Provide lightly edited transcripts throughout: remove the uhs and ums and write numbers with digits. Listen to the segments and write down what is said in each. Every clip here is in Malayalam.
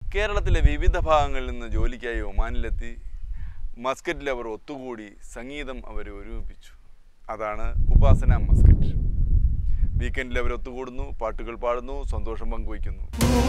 കേരളത്തിലെ വിവിധ ഭാഗങ്ങളിൽ നിന്ന് ജോലിക്കായി ഒമാനിലെത്തി മസ്കറ്റിൽ അവർ ഒത്തുകൂടി സംഗീതം അവരെ ഒരുമിപ്പിച്ചു. അതാണ് ഉപാസന മസ്കറ്റ്. വീക്കെൻഡിൽ അവർ ഒത്തുകൂടുന്നു, പാട്ടുകൾ പാടുന്നു, സന്തോഷം പങ്കുവയ്ക്കുന്നു.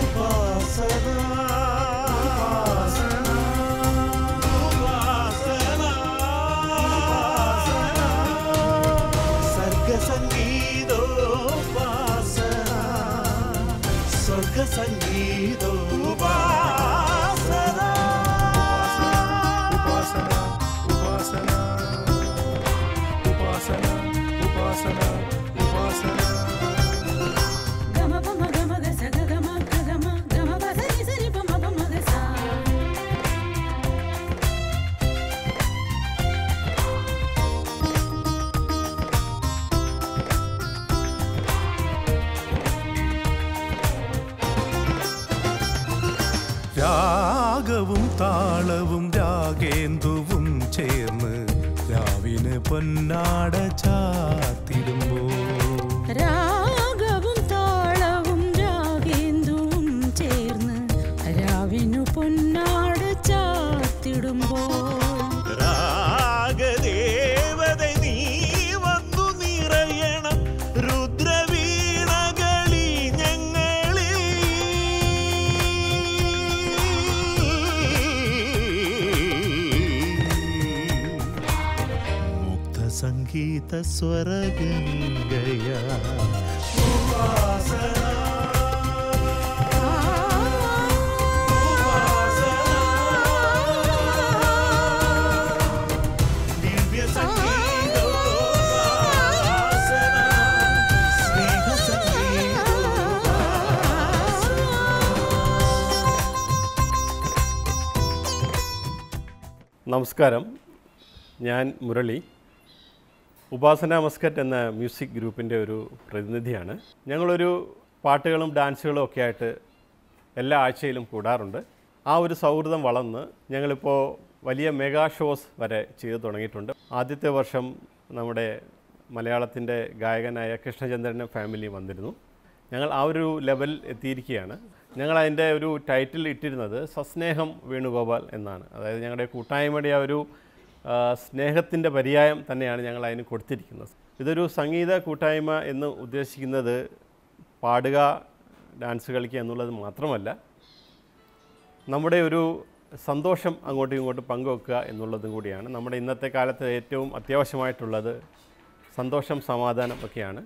രാഗവും താളവും രാഗേന്ദുവും ചേർന്ന് രാവിന് പൊന്നാട ചാത്തിടുമ്പോ രാഗവും താളവും രാഗേന്ദുവും ചേർന്ന് രാവിനു പൊന്നാട ചാത്തിടുമ്പോ രാഗദേവത നീ വന്നു നിറയണം രുദ്രവീണകളി ഞങ്ങളിൽ സംഗീത സ്വരഗംഗയ ദിവ്യ സംഗീത സ്നേഹ സംഗീത. നമസ്കാരം, ഞാൻ മുരളി. ഉപാസന മസ്കറ്റ് എന്ന മ്യൂസിക് ഗ്രൂപ്പിൻ്റെ ഒരു പ്രതിനിധിയാണ്. ഞങ്ങളൊരു പാട്ടുകളും ഡാൻസുകളും ഒക്കെ ആയിട്ട് എല്ലാ ആഴ്ചയിലും കൂടാറുണ്ട്. ആ ഒരു സൗഹൃദം വളർന്ന് ഞങ്ങളിപ്പോൾ വലിയ മെഗാ ഷോസ് വരെ ചെയ്തു തുടങ്ങിയിട്ടുണ്ട്. ആദ്യത്തെ വർഷം നമ്മുടെ മലയാളത്തിൻ്റെ ഗായകനായ കൃഷ്ണചന്ദ്രനും ഫാമിലി വന്നിരുന്നു. ഞങ്ങൾ ആ ഒരു ലെവൽ എത്തിയിരിക്കുകയാണ്. ഞങ്ങളതിൻ്റെ ഒരു ടൈറ്റിൽ ഇട്ടിരുന്നത് സസ്നേഹം വേണുഗോപാൽ എന്നാണ്. അതായത് ഞങ്ങളുടെ കൂട്ടായ്മയുടെ ആ ഒരു സ്നേഹത്തിൻ്റെ പര്യായം തന്നെയാണ് ഞങ്ങൾ അതിന് കൊടുത്തിരിക്കുന്നത്. ഇതൊരു സംഗീത കൂട്ടായ്മ എന്ന് ഉദ്ദേശിക്കുന്നത് പാടുക, ഡാൻസ് കളിക്കുക എന്നുള്ളത് മാത്രമല്ല, നമ്മുടെ ഒരു സന്തോഷം അങ്ങോട്ടും ഇങ്ങോട്ടും പങ്കുവെക്കുക എന്നുള്ളതും കൂടിയാണ്. നമ്മുടെ ഇന്നത്തെ കാലത്ത് ഏറ്റവും അത്യാവശ്യമായിട്ടുള്ളത് സന്തോഷം, സമാധാനം ഒക്കെയാണ്.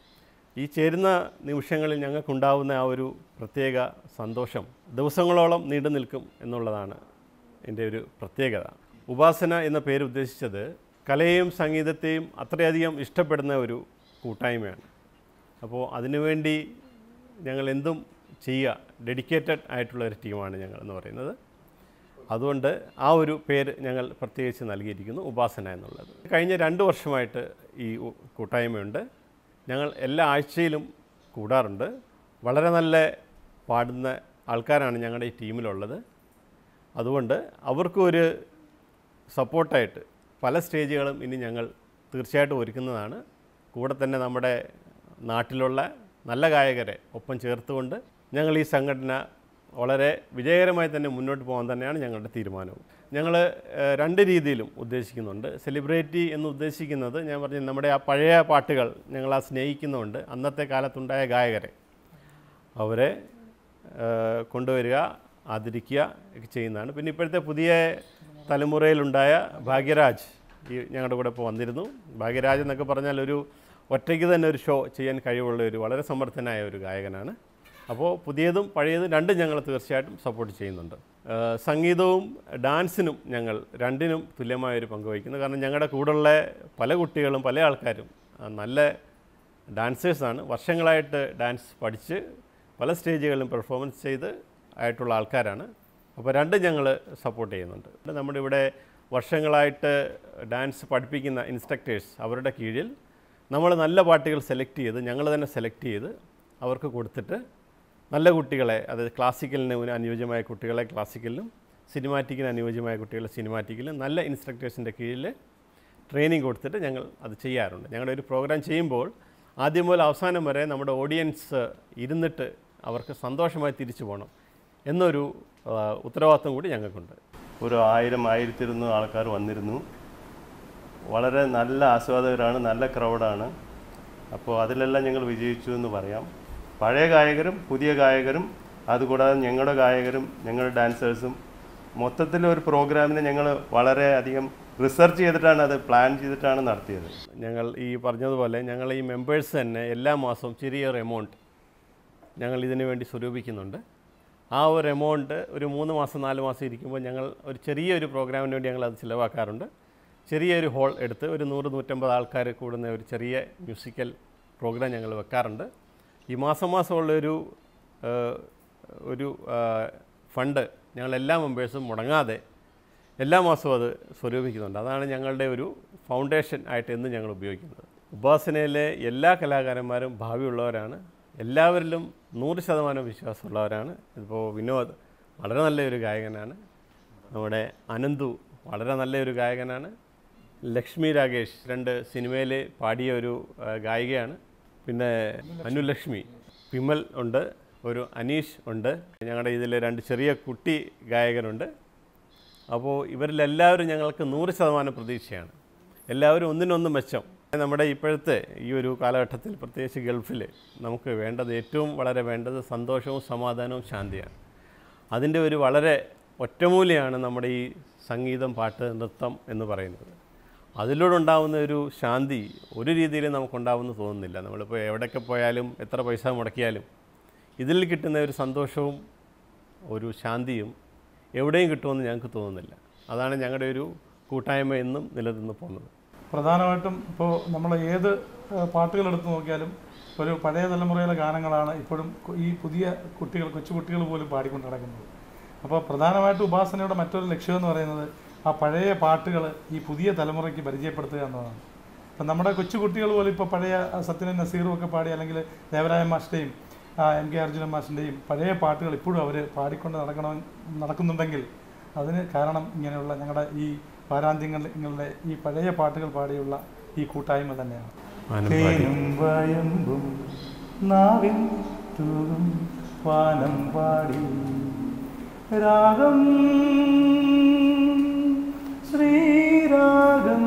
ഈ ചേരുന്ന നിമിഷങ്ങളിൽ ഞങ്ങൾക്കുണ്ടാവുന്ന ആ ഒരു പ്രത്യേക സന്തോഷം ദിവസങ്ങളോളം നീണ്ടു നിൽക്കും എന്നുള്ളതാണ് എൻ്റെ ഒരു പ്രത്യേകത. ഉപാസന എന്ന പേര് ഉദ്ദേശിച്ചത് കലയെയും സംഗീതത്തെയും അത്രയധികം ഇഷ്ടപ്പെടുന്ന ഒരു കൂട്ടായ്മയാണ്. അപ്പോൾ അതിനുവേണ്ടി ഞങ്ങൾ എന്തും ചെയ്യുക, ഡെഡിക്കേറ്റഡ് ആയിട്ടുള്ള ഒരു ടീമാണ് ഞങ്ങൾ എന്ന് പറയുന്നത്. അതുകൊണ്ട് ആ ഒരു പേര് ഞങ്ങൾ പ്രത്യേകിച്ച് നൽകിയിരിക്കുന്നു, ഉപാസന എന്നുള്ളത്. കഴിഞ്ഞ 2 വർഷമായിട്ട് ഈ കൂട്ടായ്മയുണ്ട്. ഞങ്ങൾ എല്ലാ ആഴ്ചയിലും കൂടാറുണ്ട്. വളരെ നല്ല പാടുന്ന ആൾക്കാരാണ് ഞങ്ങളുടെ ഈ ടീമിലുള്ളത്. അതുകൊണ്ട് അവർക്കും ഒരു സപ്പോർട്ടായിട്ട് പല സ്റ്റേജുകളും ഇനി ഞങ്ങൾ തീർച്ചയായിട്ടും ഒരുക്കുന്നതാണ്. കൂടെ തന്നെ നമ്മുടെ നാട്ടിലുള്ള നല്ല ഗായകരെ ഒപ്പം ചേർത്തുകൊണ്ട് ഞങ്ങൾ ഈ സംഘടന വളരെ വിജയകരമായി തന്നെ മുന്നോട്ട് പോകാൻ തന്നെയാണ് ഞങ്ങളുടെ തീരുമാനവും. ഞങ്ങൾ 2 രീതിയിലും ഉദ്ദേശിക്കുന്നുണ്ട്. സെലിബ്രിറ്റി എന്ന് ഉദ്ദേശിക്കുന്നത് ഞാൻ പറഞ്ഞ നമ്മുടെ ആ പഴയ പാട്ടുകൾ ഞങ്ങൾ സ്നേഹിക്കുന്നുണ്ട്. അന്നത്തെ കാലത്തുണ്ടായ ഗായകരെ അവരെ കൊണ്ടുവരിക, ആദരിക്കുക ഒക്കെ ചെയ്യുന്നതാണ്. പിന്നെ ഇപ്പോഴത്തെ പുതിയ തലമുറയിലുണ്ടായ ഭാഗ്യരാജ് ഞങ്ങളുടെ കൂടെ ഇപ്പോൾ വന്നിരുന്നു. ഭാഗ്യരാജ് എന്നൊക്കെ പറഞ്ഞാൽ ഒരു ഒറ്റയ്ക്ക് തന്നെ ഒരു ഷോ ചെയ്യാൻ കഴിവുള്ള ഒരു വളരെ സമർത്ഥനായ ഒരു ഗായകനാണ്. അപ്പോൾ പുതിയതും പഴയതും രണ്ടും ഞങ്ങൾ തീർച്ചയായിട്ടും സപ്പോർട്ട് ചെയ്യുന്നുണ്ട്. സംഗീതവും ഡാൻസിനും ഞങ്ങൾ രണ്ടിനും തുല്യമായൊരു പങ്ക് വഹിക്കുന്നു. കാരണം ഞങ്ങളുടെ കൂടെയുള്ള പല കുട്ടികളും പല ആൾക്കാരും നല്ല ഡാൻസേഴ്സാണ്. വർഷങ്ങളായിട്ട് ഡാൻസ് പഠിച്ച് പല സ്റ്റേജുകളിലും പെർഫോമൻസ് ചെയ്ത് ആയിട്ടുള്ള ആൾക്കാരാണ്. അപ്പോൾ രണ്ടും ഞങ്ങൾ സപ്പോർട്ട് ചെയ്യുന്നുണ്ട്. നമ്മുടെ ഇവിടെ വർഷങ്ങളായിട്ട് ഡാൻസ് പഠിപ്പിക്കുന്ന ഇൻസ്ട്രക്ടേഴ്സ് അവരുടെ കീഴിൽ നമ്മൾ നല്ല പാട്ടുകൾ സെലക്ട് ചെയ്ത് ഞങ്ങൾ തന്നെ സെലക്ട് ചെയ്ത് അവർക്ക് കൊടുത്തിട്ട് നല്ല കുട്ടികളെ, അതായത് ക്ലാസിക്കലിന് അനുയോജ്യമായ കുട്ടികളെ ക്ലാസിക്കലിലും സിനിമാറ്റിക്കിന് അനുയോജ്യമായ കുട്ടികളെ സിനിമാറ്റിക്കിലും നല്ല ഇൻസ്ട്രക്ടേഴ്സിൻ്റെ കീഴിൽ ട്രെയിനിങ് കൊടുത്തിട്ട് ഞങ്ങൾ അത് ചെയ്യാറുണ്ട്. ഞങ്ങളുടെ ഒരു പ്രോഗ്രാം ചെയ്യുമ്പോൾ ആദ്യം മുതൽ അവസാനം വരെ നമ്മുടെ ഓഡിയൻസ് ഇരുന്നിട്ട് അവർക്ക് സന്തോഷമായി തിരിച്ചു പോകണം എന്നൊരു ഉത്തരവാദിത്വം കൂടി ഞങ്ങൾക്കുണ്ട്. ഒരു 1000-1200 ആൾക്കാർ വന്നിരുന്നു. വളരെ നല്ല ആസ്വാദകരാണ്, നല്ല ക്രൗഡാണ്. അപ്പോൾ അതിലെല്ലാം ഞങ്ങൾ വിജയിച്ചു എന്ന് പറയാം. പഴയ ഗായകരും പുതിയ ഗായകരും അതുകൂടാതെ ഞങ്ങളുടെ ഗായകരും ഞങ്ങളുടെ ഡാൻസേഴ്സും മൊത്തത്തിൽ ഒരു പ്രോഗ്രാമിനെ ഞങ്ങൾ വളരെ അധികം റിസർച്ച് ചെയ്തിട്ടാണ്, അത് പ്ലാൻ ചെയ്തിട്ടാണ് നടത്തിയത്. ഞങ്ങൾ ഈ പറഞ്ഞതുപോലെ ഞങ്ങൾ ഈ മെമ്പേഴ്സ് തന്നെ എല്ലാ മാസവും ചെറിയൊരു എമൗണ്ട് ഞങ്ങൾ ഇതിനു വേണ്ടി സ്വരൂപിക്കുന്നുണ്ട്. ആ ഒരു എമൗണ്ട് ഒരു 3 മാസം 4 മാസം ഇരിക്കുമ്പോൾ ഞങ്ങൾ ഒരു ചെറിയൊരു പ്രോഗ്രാമിന് വേണ്ടി ഞങ്ങൾ അത് ചിലവാക്കാറുണ്ട്. ചെറിയൊരു ഹോൾ എടുത്ത് ഒരു 100-150 ആൾക്കാർ കൂടുന്ന ഒരു ചെറിയ മ്യൂസിക്കൽ പ്രോഗ്രാം ഞങ്ങൾ വെക്കാറുണ്ട്. ഈ മാസമുള്ളൊരു ഫണ്ട് ഞങ്ങൾ എല്ലാ മെമ്പേഴ്സും മുടങ്ങാതെ എല്ലാ മാസവും അത് സ്വരൂപിക്കുന്നുണ്ട്. അതാണ് ഞങ്ങളുടെ ഒരു ഫൗണ്ടേഷൻ ആയിട്ട് എന്നും ഞങ്ങൾ ഉപയോഗിക്കുന്നത്. ഉപാസനയിലെ എല്ലാ കലാകാരന്മാരും ഭാവിയുള്ളവരാണ്. എല്ലാവരിലും 100% വിശ്വാസമുള്ളവരാണ്. ഇപ്പോൾ വിനോദ് വളരെ നല്ലൊരു ഗായകനാണ്. നമ്മുടെ അനന്തു വളരെ നല്ലൊരു ഗായകനാണ്. ലക്ഷ്മി രാകേഷ് 2 സിനിമയിൽ പാടിയ ഒരു ഗായികയാണ്. പിന്നെ അനുലക്ഷ്മി, വിമൽ ഉണ്ട്, ഒരു അനീഷ് ഉണ്ട്. ഞങ്ങളുടെ ഇതിൽ 2 ചെറിയ കുട്ടി ഗായകരുണ്ട്. അപ്പോൾ ഇവരിലെല്ലാവരും ഞങ്ങൾക്ക് 100% പ്രതീക്ഷയാണ്. എല്ലാവരും ഒന്നിനൊന്ന് മെച്ചം. നമ്മുടെ ഇപ്പോഴത്തെ ഈ ഒരു കാലഘട്ടത്തിൽ പ്രത്യേകിച്ച് ഗൾഫിൽ നമുക്ക് വേണ്ടത് ഏറ്റവും വളരെ വേണ്ടത് സന്തോഷവും സമാധാനവും ശാന്തിയാണ്. അതിൻ്റെ ഒരു വളരെ ഒറ്റമൂലിയാണ് നമ്മുടെ ഈ സംഗീതം, പാട്ട്, നൃത്തം എന്ന് പറയുന്നത്. അതിലൂടെ ഉണ്ടാകുന്ന ഒരു ശാന്തി ഒരു രീതിയിലും നമുക്കുണ്ടാവുമെന്ന് തോന്നുന്നില്ല. നമ്മളിപ്പോൾ എവിടെയൊക്കെ പോയാലും എത്ര പൈസ മുടക്കിയാലും ഇതിൽ കിട്ടുന്ന ഒരു സന്തോഷവും ഒരു ശാന്തിയും എവിടെയും കിട്ടുമെന്ന് ഞങ്ങൾക്ക് തോന്നുന്നില്ല. അതാണ് ഞങ്ങളുടെ ഒരു കൂട്ടായ്മ എന്നും നിലനിന്ന് പോകുന്നത്. പ്രധാനമായിട്ടും ഇപ്പോൾ നമ്മൾ ഏത് പാട്ടുകളെടുത്ത് നോക്കിയാലും ഒരു പഴയ തലമുറയിലെ ഗാനങ്ങളാണ് ഇപ്പോഴും ഈ പുതിയ കുട്ടികൾ, കൊച്ചുകുട്ടികൾ പോലും പാടിക്കൊണ്ട് നടക്കുന്നത്. അപ്പോൾ പ്രധാനമായിട്ടും ഉപാസനയുടെ മറ്റൊരു ലക്ഷ്യമെന്ന് പറയുന്നത് ആ പഴയ പാട്ടുകൾ ഈ പുതിയ തലമുറയ്ക്ക് പരിചയപ്പെടുത്തുക എന്നതാണ്. അപ്പം നമ്മുടെ കൊച്ചുകുട്ടികൾ പോലും ഇപ്പോൾ പഴയ സത്യൻ നസീറും ഒക്കെ പാടി, അല്ലെങ്കിൽ ദേവരായ മാഷിൻ്റെയും MK അർജുനൻ മാഷിൻ്റെയും പഴയ പാട്ടുകൾ ഇപ്പോഴും അവർ പാടിക്കൊണ്ട് നടക്കുന്നുണ്ടെങ്കിൽ അതിന് കാരണം ഇങ്ങനെയുള്ള ഞങ്ങളുടെ ഈ വാരാന്ത്യങ്ങളുടെ ഈ പഴയ പാട്ടുകൾ പാടിയുള്ള ഈ കൂട്ടായ്മ തന്നെയാണ്. തേനും വയമ്പും നാവിൻ തൂകും വാനം പാടി രാഗം ശ്രീരാഗം.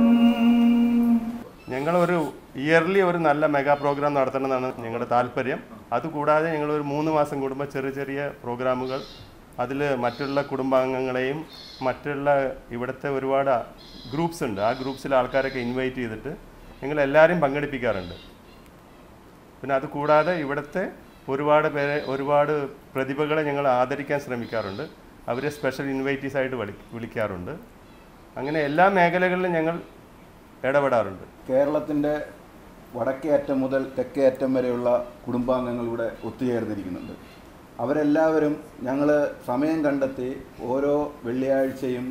ഞങ്ങളൊരു ഇയർലി ഒരു നല്ല മെഗാ പ്രോഗ്രാം നടത്തണമെന്നാണ് ഞങ്ങളുടെ താല്പര്യം. അതുകൂടാതെ ഞങ്ങളൊരു 3 മാസം കൂടുമ്പോൾ ചെറിയ ചെറിയ പ്രോഗ്രാമുകൾ, അതിൽ മറ്റുള്ള കുടുംബാംഗങ്ങളെയും മറ്റുള്ള ഇവിടുത്തെ ഒരുപാട് ഗ്രൂപ്പ്സ് ഉണ്ട്, ആ ഗ്രൂപ്പ്സിലെ ആൾക്കാരൊക്കെ ഇൻവൈറ്റ് ചെയ്തിട്ട് ഞങ്ങൾ എല്ലാവരെയും പങ്കെടുപ്പിക്കാറുണ്ട്. പിന്നെ അതുകൂടാതെ ഇവിടുത്തെ ഒരുപാട് പ്രതിഭകളെ ഞങ്ങൾ ആദരിക്കാൻ ശ്രമിക്കാറുണ്ട്. അവരെ സ്പെഷ്യൽ ഇൻവൈറ്റീസ് ആയിട്ട് വിളിക്കാറുണ്ട്. അങ്ങനെ എല്ലാ മേഖലകളിലും ഞങ്ങൾ ഇടപെടാറുണ്ട്. കേരളത്തിൻ്റെ വടക്കേ അറ്റം മുതൽ തെക്കേ അറ്റം വരെയുള്ള കുടുംബാംഗങ്ങൾ ഇവിടെ ഒത്തുചേർന്നിരിക്കുന്നുണ്ട്. അവരെല്ലാവരും ഞങ്ങൾ സമയം കണ്ടെത്തി ഓരോ വെള്ളിയാഴ്ചയും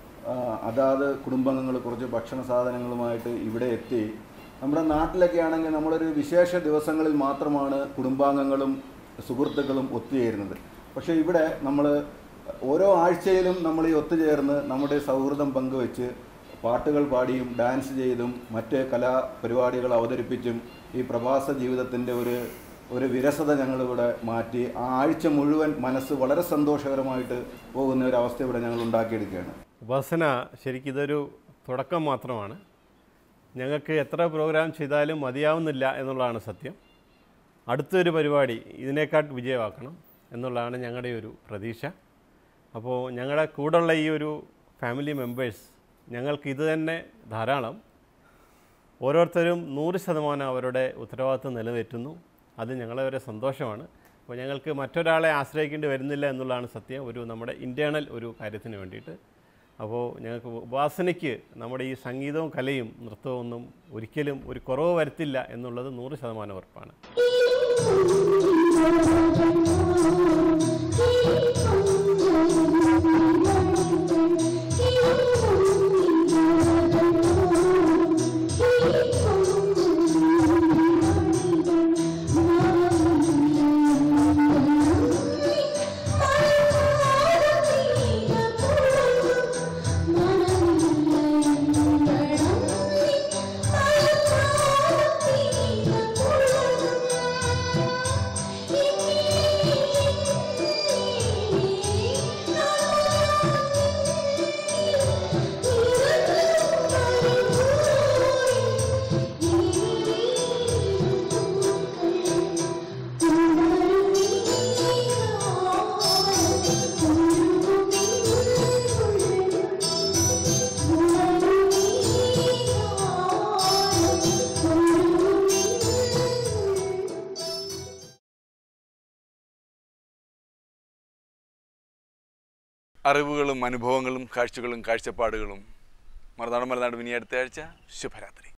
അതാത് കുടുംബാംഗങ്ങൾ കുറച്ച് ഭക്ഷണ സാധനങ്ങളുമായിട്ട് ഇവിടെ എത്തി. നമ്മുടെ നാട്ടിലൊക്കെ ആണെങ്കിൽ നമ്മളൊരു വിശേഷ ദിവസങ്ങളിൽ മാത്രമാണ് കുടുംബാംഗങ്ങളും സുഹൃത്തുക്കളും ഒത്തുചേരുന്നത്. പക്ഷേ ഇവിടെ നമ്മൾ ഓരോ ആഴ്ചയിലും നമ്മൾ ഈ ഒത്തുചേർന്ന് നമ്മുടെ സൗഹൃദം പങ്കുവെച്ച് പാട്ടുകൾ പാടിയും ഡാൻസ് ചെയ്തും മറ്റ് കലാപരിപാടികൾ അവതരിപ്പിച്ചും ഈ പ്രവാസ ജീവിതത്തിൻ്റെ ഒരു വിരസത ഞങ്ങളിവിടെ മാറ്റി ആ ആഴ്ച മുഴുവൻ മനസ്സ് വളരെ സന്തോഷകരമായിട്ട് പോകുന്ന ഒരു അവസ്ഥ ഇവിടെ ഞങ്ങൾ ഉണ്ടാക്കിയെടുക്കുകയാണ്. ഉപാസന ശരിക്കും ഇതൊരു തുടക്കം മാത്രമാണ്. ഞങ്ങൾക്ക് എത്ര പ്രോഗ്രാം ചെയ്താലും മതിയാവുന്നില്ല എന്നുള്ളതാണ് സത്യം. അടുത്തൊരു പരിപാടി ഇതിനേക്കാൾ വിജയമാക്കണം എന്നുള്ളതാണ് ഞങ്ങളുടെ ഒരു പ്രതീക്ഷ. അപ്പോൾ ഞങ്ങളുടെ കൂടെയുള്ള ഈ ഒരു ഫാമിലി മെമ്പേഴ്സ് ഞങ്ങൾക്ക് ഇത് തന്നെ ധാരാളം. ഓരോരുത്തരും 100% അവരുടെ ഉത്തരവാദിത്വം നിലനിർത്തുന്നു. അത് ഞങ്ങളെ ഒരു സന്തോഷമാണ്. അപ്പോൾ ഞങ്ങൾക്ക് മറ്റൊരാളെ ആശ്രയിക്കേണ്ടി വരുന്നില്ല എന്നുള്ളതാണ് സത്യം, നമ്മുടെ ഇൻറ്റേർണൽ ഒരു കാര്യത്തിന് വേണ്ടിയിട്ട്. അപ്പോൾ ഞങ്ങൾക്ക് ഉപാസനയ്ക്ക് നമ്മുടെ ഈ സംഗീതവും കലയും നൃത്തവും ഒന്നും ഒരിക്കലും ഒരു കുറവ് വരുത്തില്ല എന്നുള്ളത് 100% ഉറപ്പാണ്. Thank you. അറിവുകളും അനുഭവങ്ങളും കാഴ്ചകളും കാഴ്ചപ്പാടുകളും മറുനാട് ഇനി അടുത്ത ആഴ്ച. ശുഭരാത്രി.